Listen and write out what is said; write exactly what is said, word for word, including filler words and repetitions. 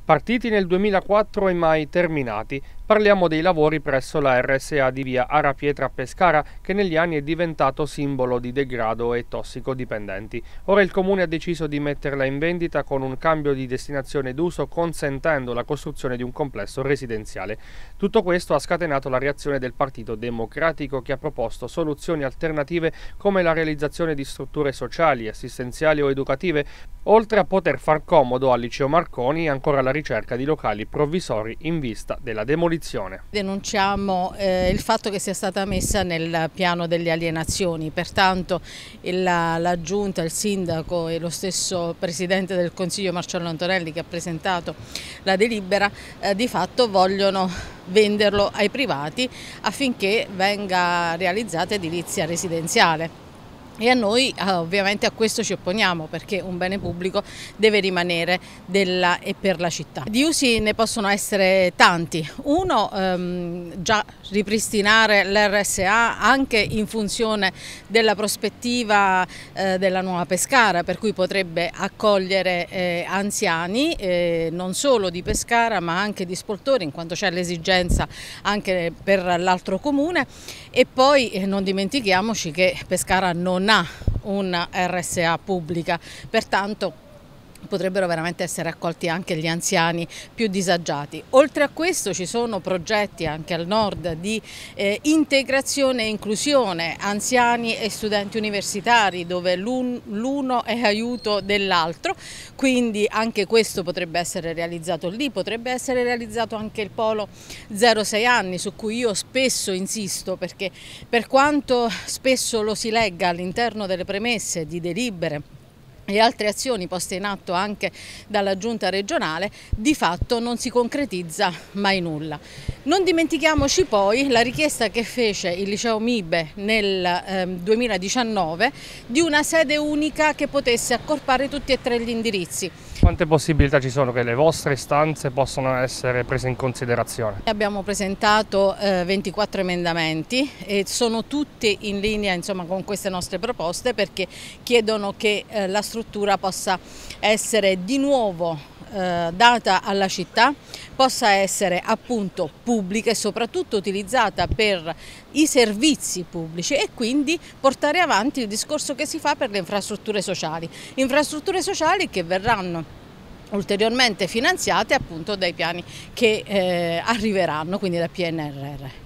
Partiti nel duemilaquattro e mai terminati. Parliamo dei lavori presso la R S A di via Arapietra a Pescara, che negli anni è diventato simbolo di degrado e tossicodipendenti. Ora il comune ha deciso di metterla in vendita con un cambio di destinazione d'uso, consentendo la costruzione di un complesso residenziale. Tutto questo ha scatenato la reazione del Partito Democratico, che ha proposto soluzioni alternative come la realizzazione di strutture sociali, assistenziali o educative, oltre a poter far comodo al liceo Marconi ancora la ricerca di locali provvisori in vista della demolizione. Denunciamo eh, il fatto che sia stata messa nel piano delle alienazioni, pertanto il, la, la giunta, il sindaco e lo stesso presidente del Consiglio Marcello Antonelli, che ha presentato la delibera, eh, di fatto vogliono venderlo ai privati affinché venga realizzata edilizia residenziale. E a noi ovviamente a questo ci opponiamo, perché un bene pubblico deve rimanere della e per la città. Di usi ne possono essere tanti. Uno, ehm, già ripristinare l'R S A anche in funzione della prospettiva eh, della nuova Pescara, per cui potrebbe accogliere eh, anziani eh, non solo di Pescara ma anche di Spoltore, in quanto c'è l'esigenza anche per l'altro comune. E poi eh, non dimentichiamoci che Pescara non ha una R S A pubblica, pertanto potrebbero veramente essere accolti anche gli anziani più disagiati. Oltre a questo ci sono progetti anche al nord di eh, integrazione e inclusione anziani e studenti universitari, dove l'uno è aiuto dell'altro, quindi anche questo potrebbe essere realizzato lì. Potrebbe essere realizzato anche il polo zero sei anni, su cui io spesso insisto, perché per quanto spesso lo si legga all'interno delle premesse di delibere e altre azioni poste in atto anche dalla giunta regionale, di fatto non si concretizza mai nulla. Non dimentichiamoci poi la richiesta che fece il liceo Mibe nel eh, duemiladiciannove di una sede unica che potesse accorpare tutti e tre gli indirizzi. Quante possibilità ci sono che le vostre istanze possano essere prese in considerazione? Abbiamo presentato eh, ventiquattro emendamenti e sono tutti in linea, insomma, con queste nostre proposte, perché chiedono che eh, la struttura possa essere di nuovo eh, data alla città, possa essere appunto pubblica e soprattutto utilizzata per i servizi pubblici, e quindi portare avanti il discorso che si fa per le infrastrutture sociali, infrastrutture sociali che verranno ulteriormente finanziate appunto dai piani che eh, arriveranno, quindi dal P N R R.